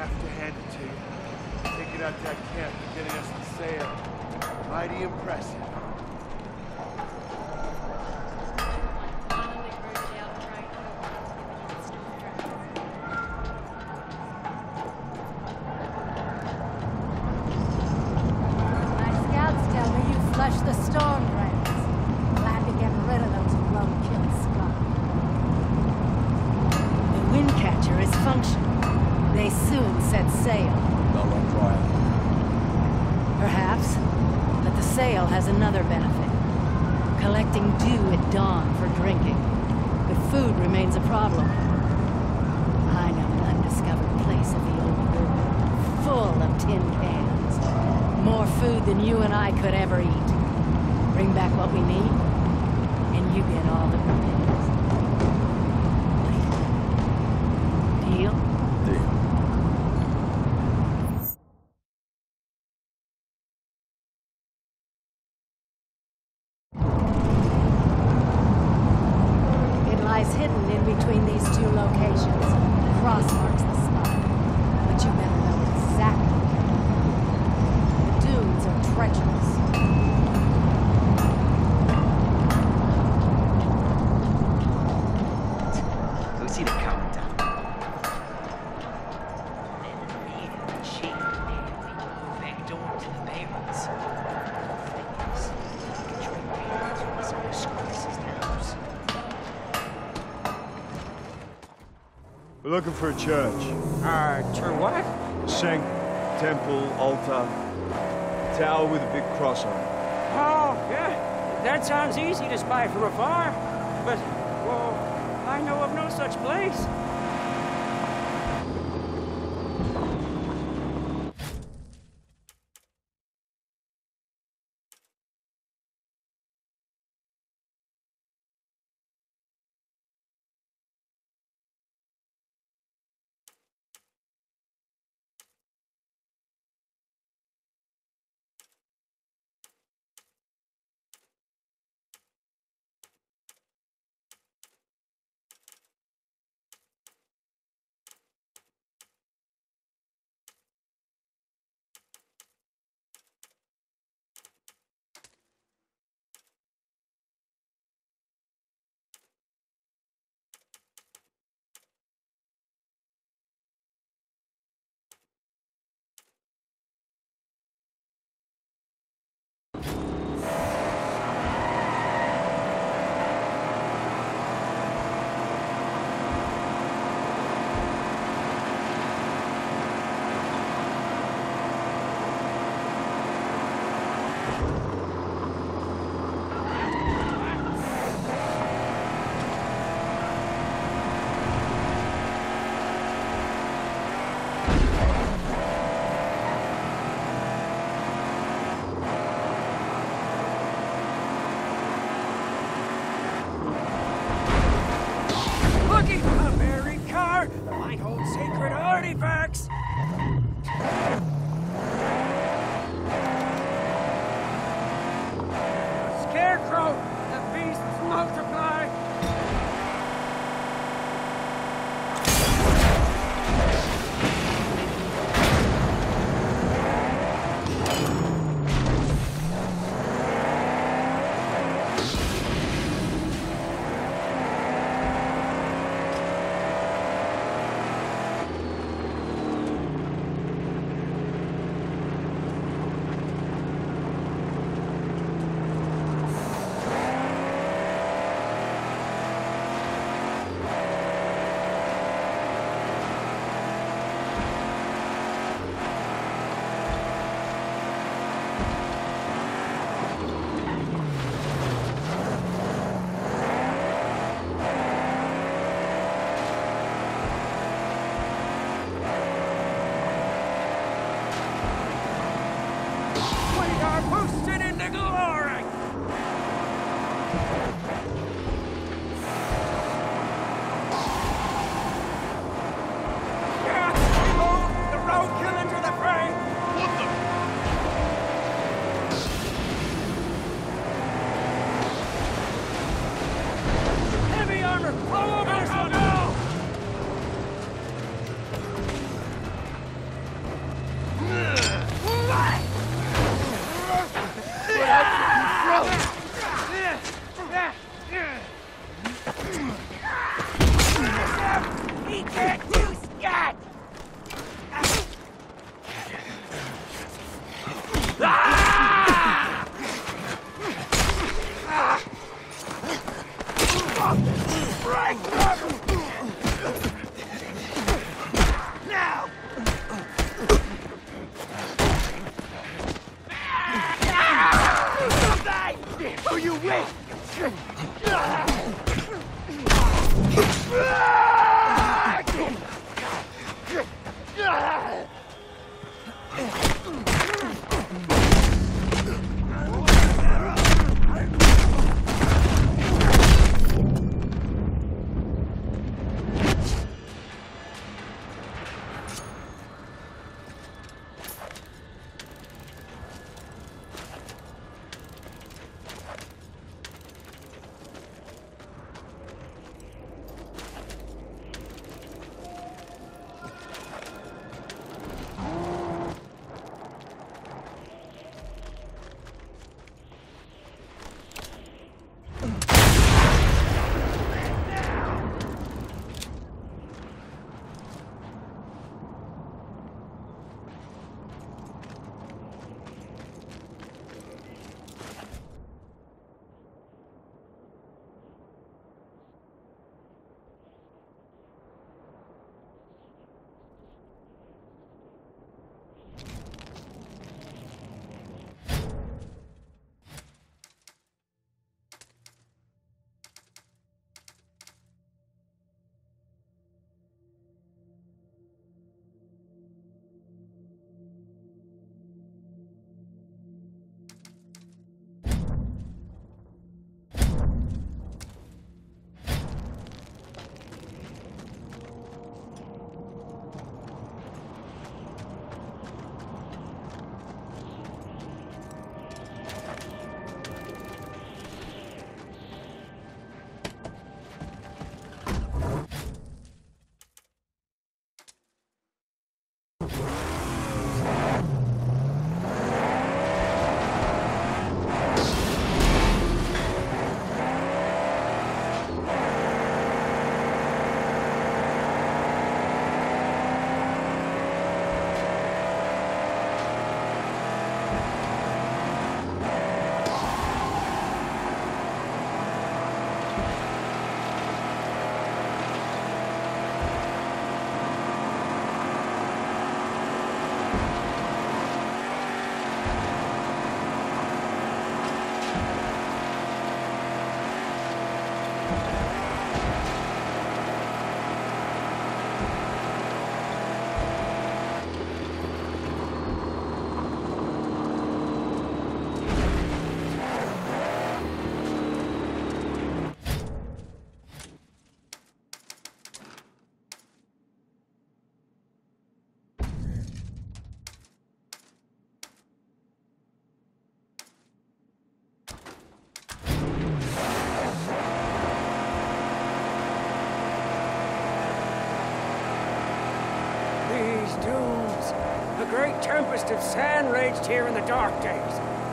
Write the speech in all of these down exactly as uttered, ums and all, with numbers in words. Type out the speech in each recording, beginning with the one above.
have to hand it to you. Taking out that camp and getting us the sail. Mighty impressive. My scouts tell me you flushed the storm drains. Glad to get rid of those roadkill scum. The Windcatcher is functional. They soon set sail. Not on dry. Perhaps, but the sail has another benefit. Collecting dew at dawn for drinking. But food remains a problem. I know an undiscovered place in the old world, full of tin cans. More food than you and I could ever eat. Bring back what we need, and you get all the repairs. Deal? Deal. It lies hidden in between these two locations. Cross marks the spot. But you better know exactly. The dunes are treacherous. Go see the countdown. Then immediately change the name back door to the barrels. Things. Get your hands on some of Squeeze's house. We're looking for a church. Uh, for what? Shank, temple, altar, tower with a big cross on it. Oh, yeah. That sounds easy to spy from afar. But, well, I know of no such place. Looking for a Mary car might hold sacred artifacts. Scarecrow, the beasts multiply. Boosted into glory! Yeah! Behold, the roadkill into the fray! What the? Heavy armor! Follow us! Go, go, go! God! Now! Oh, you wait! A great tempest of sand raged here in the dark days.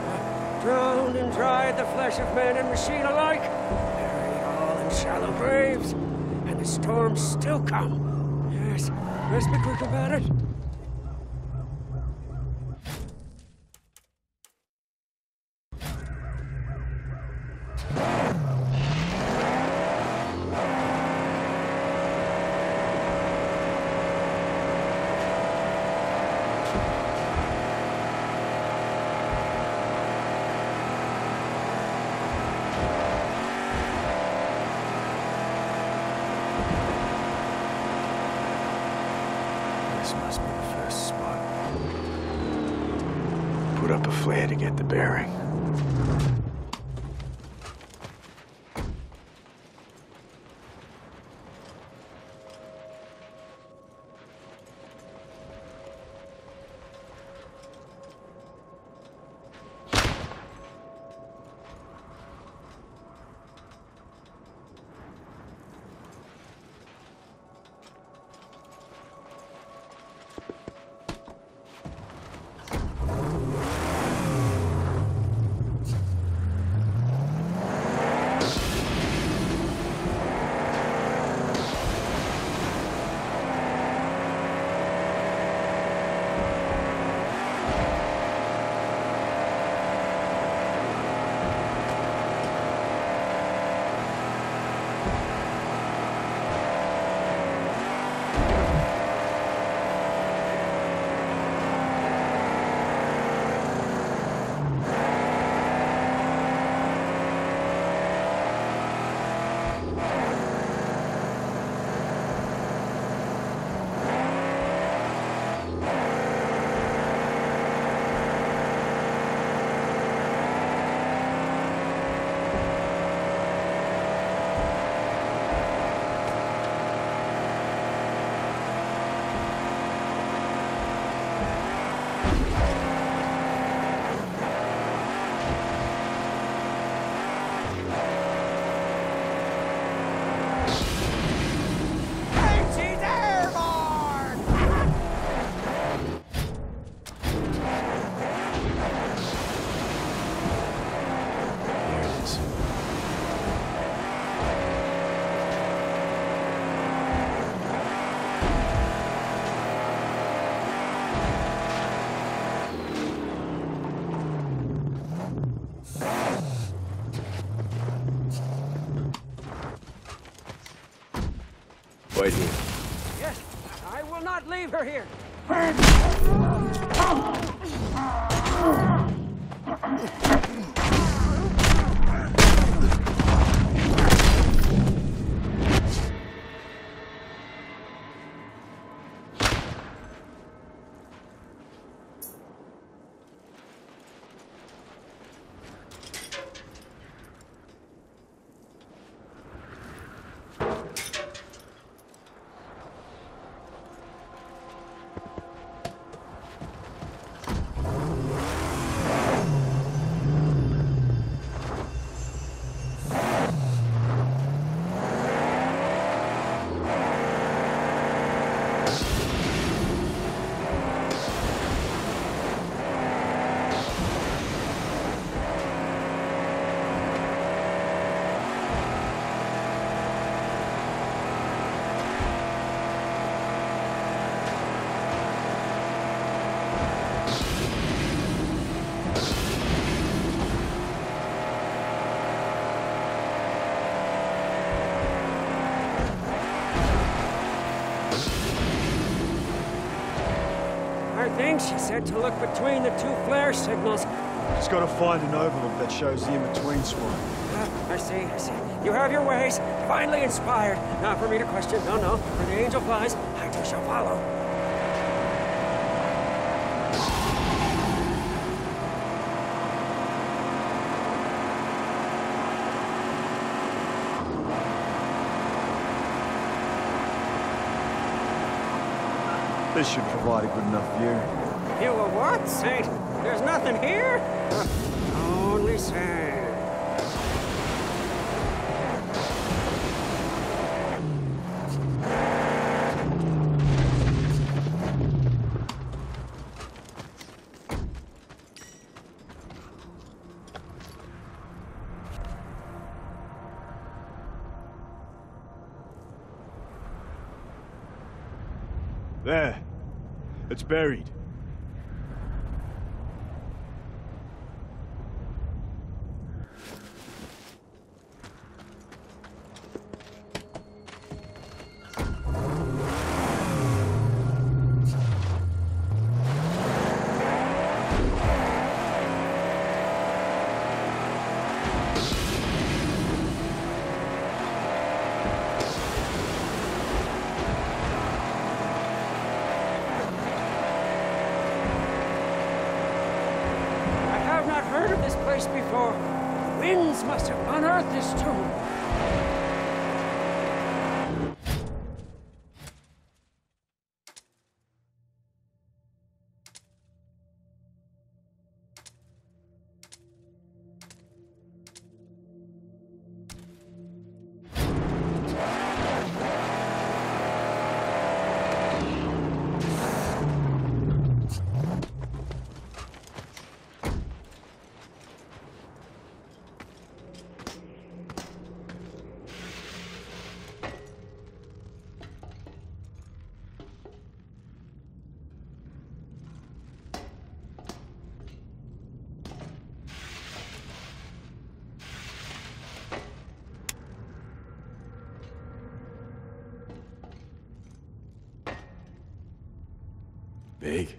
Drowned and dried the flesh of men and machine alike, buried all in shallow graves, and the storms still come. Yes, let's be quick about it. This must be the first spot. Put up a flare to get the bearing. Wait here. Yes, I will not leave her here. I think she said to look between the two flare signals. Just gotta find an overlook that shows the in-between spot. Ah, I see, I see. You have your ways, finally inspired. Not for me to question, no, no. Where the angel flies, I too shall follow. This should provide a good enough view. You a what, Saint? There's nothing here? Uh, only sand. There. It's buried. Before. The winds must have unearthed this tomb. Big.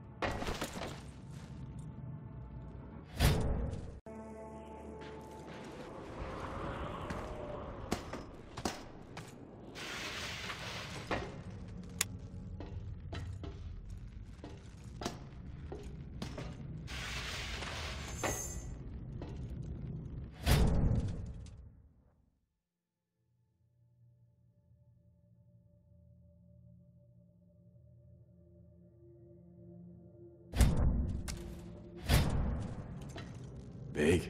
Big.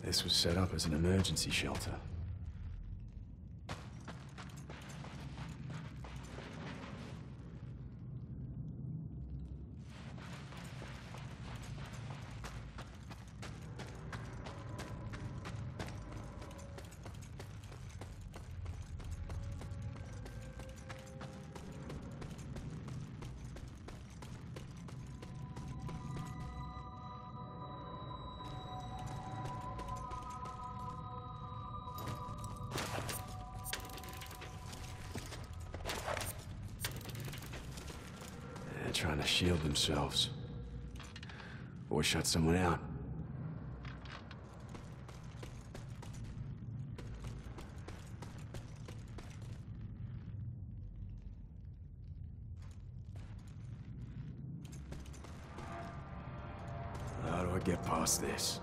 This was set up as an emergency shelter. Trying to shield themselves. Or shut someone out. How do I get past this?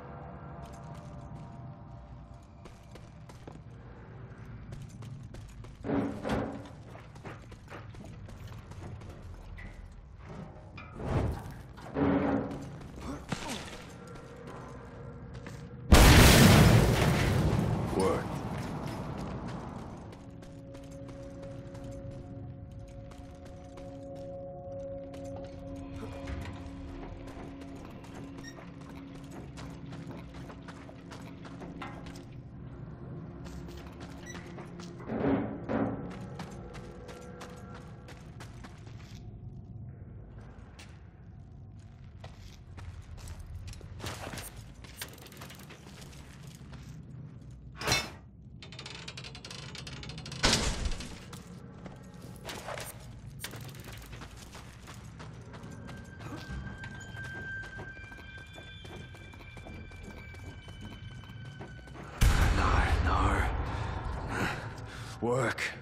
Work.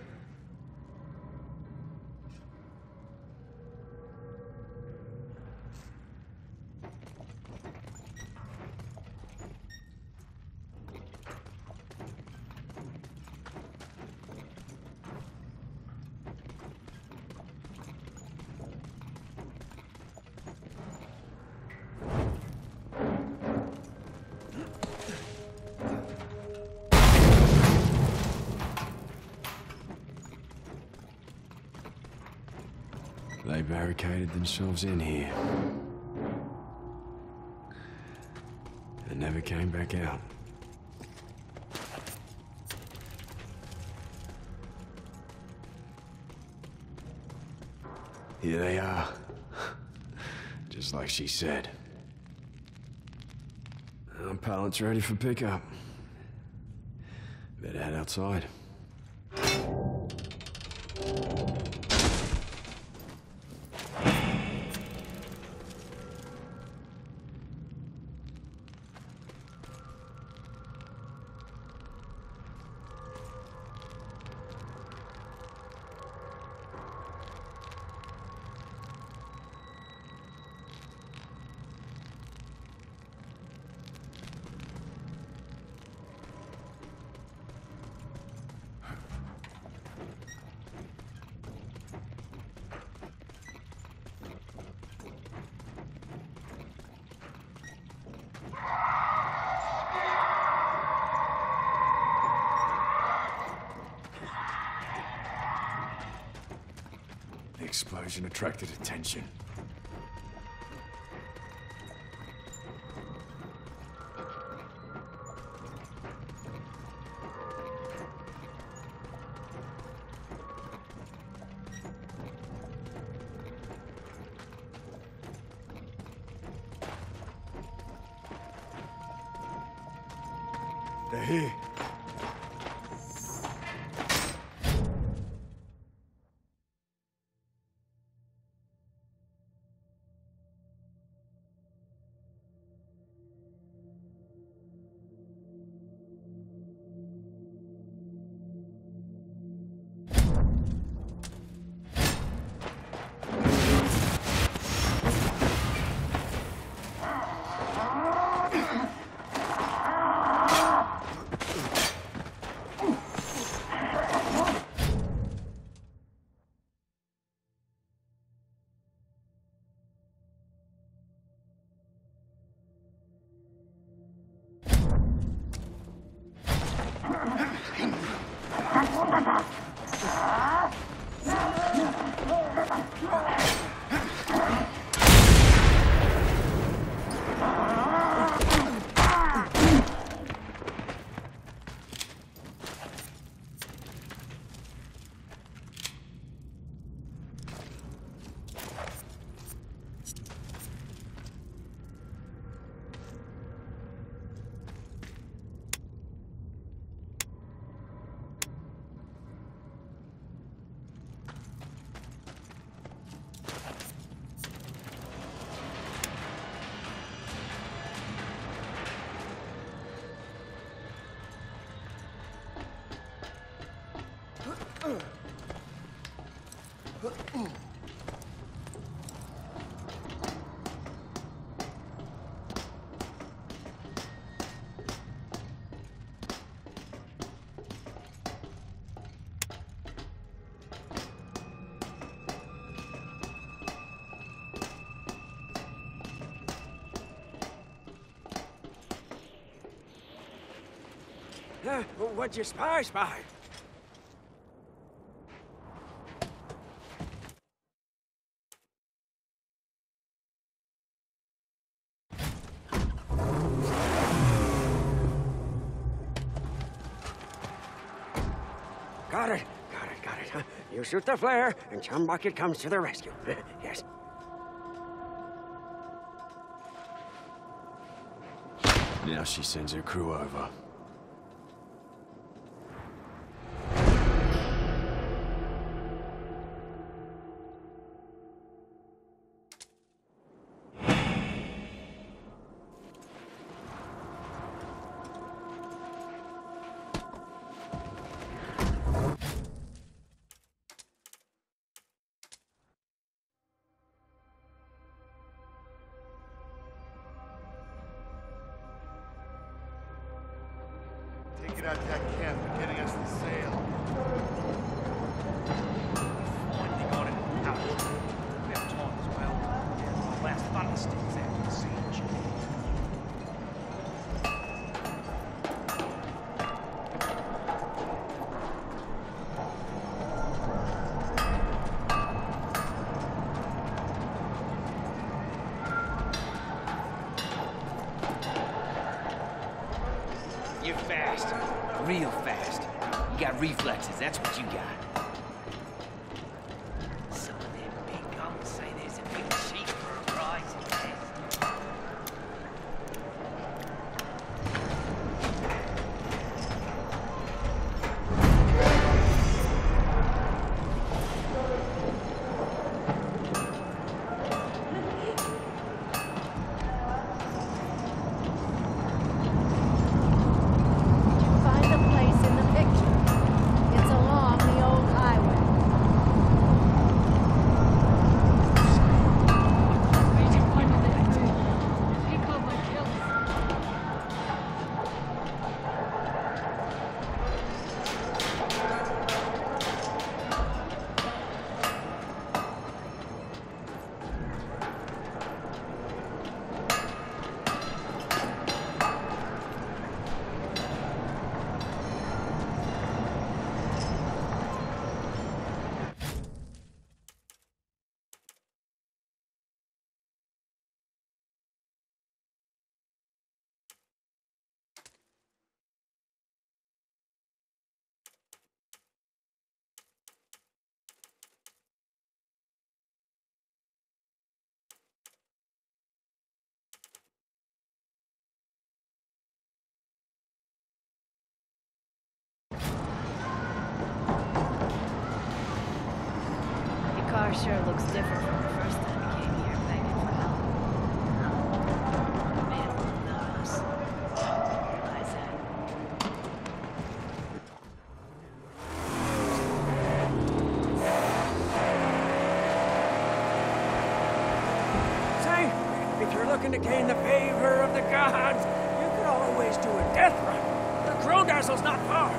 They barricaded themselves in here. And never came back out. Here they are. Just like she said. Our pallet's ready for pickup. Better head outside. The explosion attracted attention. They're here. Uh, what'd you spy, spy? Got it, got it, got it. Huh? You shoot the flare, and Chum Bucket comes to the rescue. Yes. Now she sends her crew over. Take it out to that camp. They're getting us the sail. Finally got it out. About time as well. My last thundersticks after the siege. You're fast. Real fast. You got reflexes, that's what you got. Some of them big guns say there's a big sheep for a prize in there. Find a place in the picture. It's along the old highway. Your car sure looks different from the first time you came here begging for help. Man, none of us realize that. Say, if you're looking to gain the favor of the gods, you could always do a death run. The Grondazzle's not far.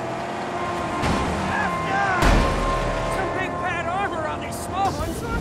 Some big bad armor on these small ones, look.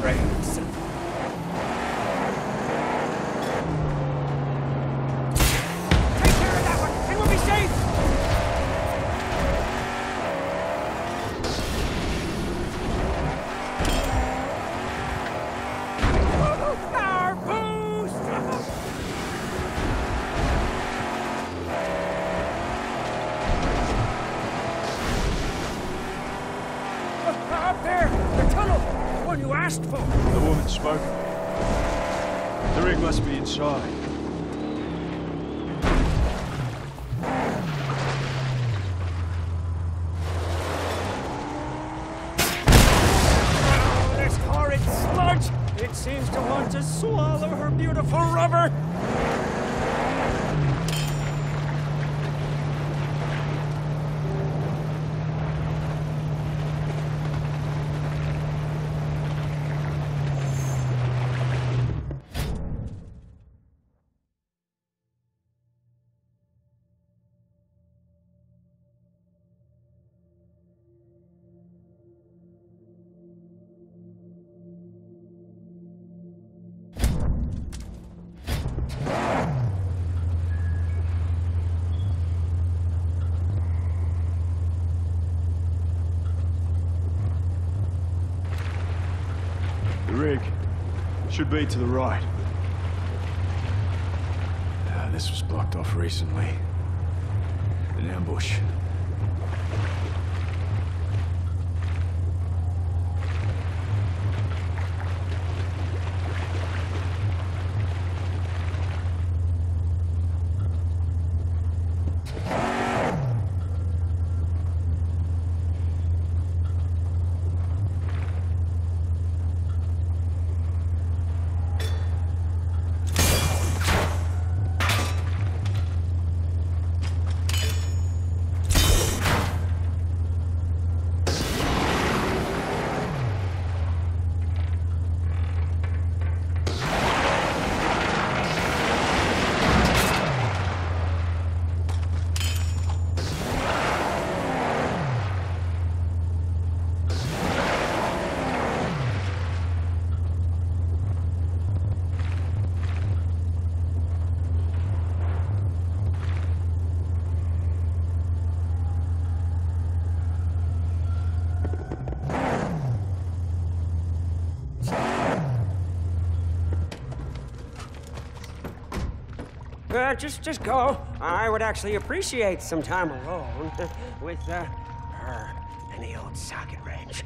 brains. Take care of that one, and we'll be safe! Our boost! Up there! The tunnel! The one you asked for! The woman spoke. The ring must be inside. Oh, this horrid sludge! It seems to want to swallow her beautiful rubber! The rig should be to the right. Uh, this was blocked off recently. An ambush. Uh, just, just go. I would actually appreciate some time alone with, uh, her and the old socket wrench.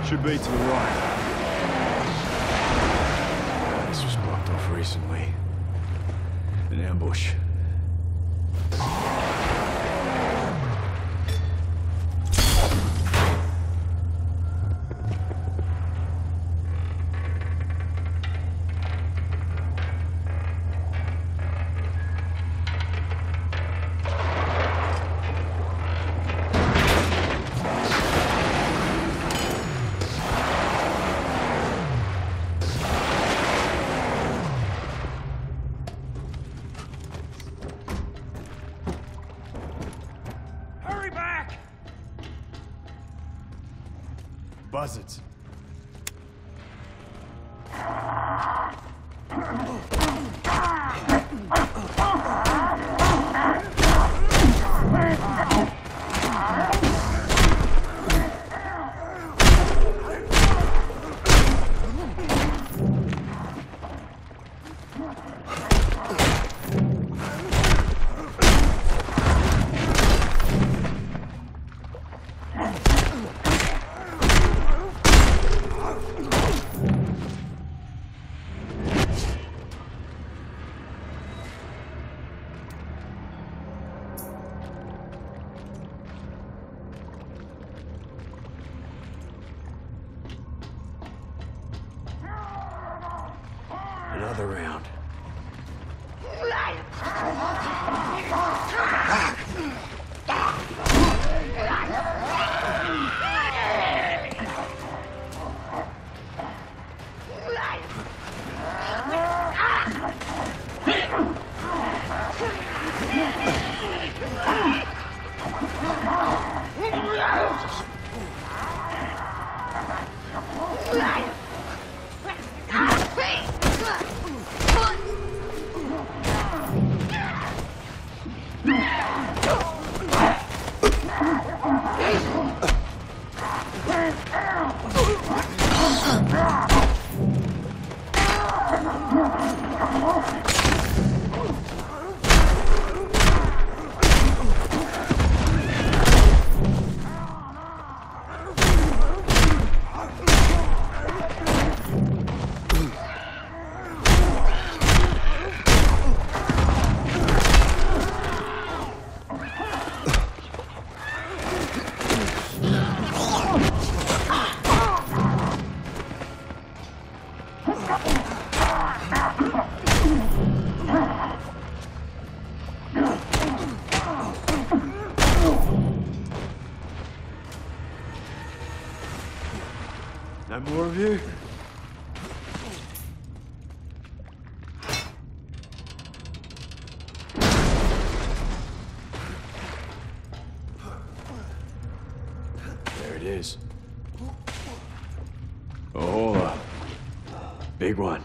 Should be to the right. This was blocked off recently. An ambush. Buzzards. Another round. No more of you? There it is. A hola. Big one.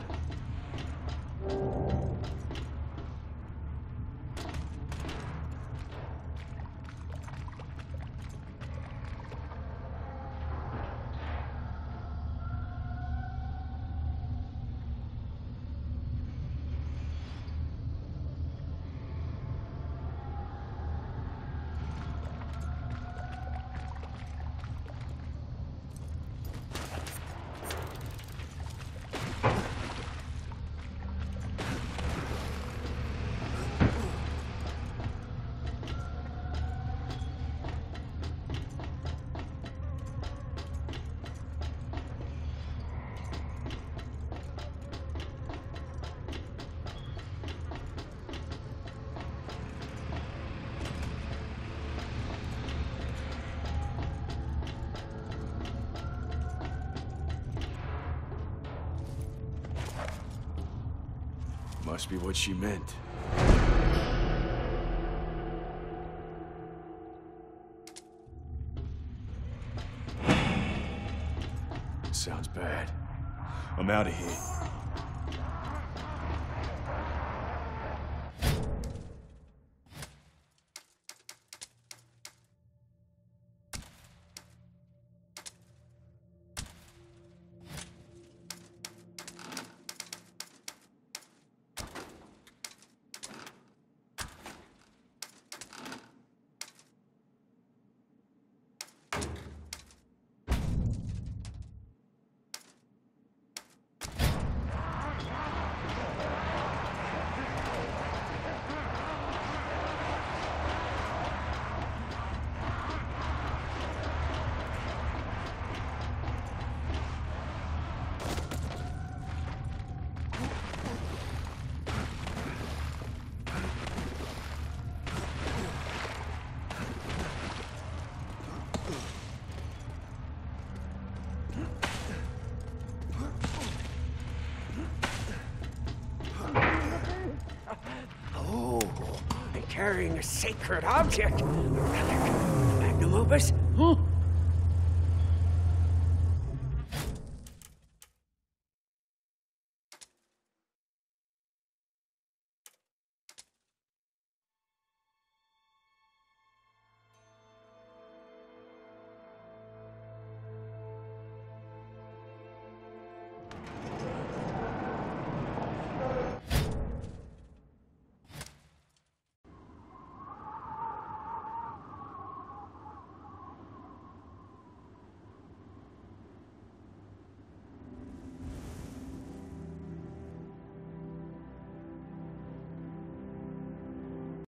Must be what she meant. Sounds bad. I'm out of here. carrying a sacred object, a relic, magnum opus. Hmm?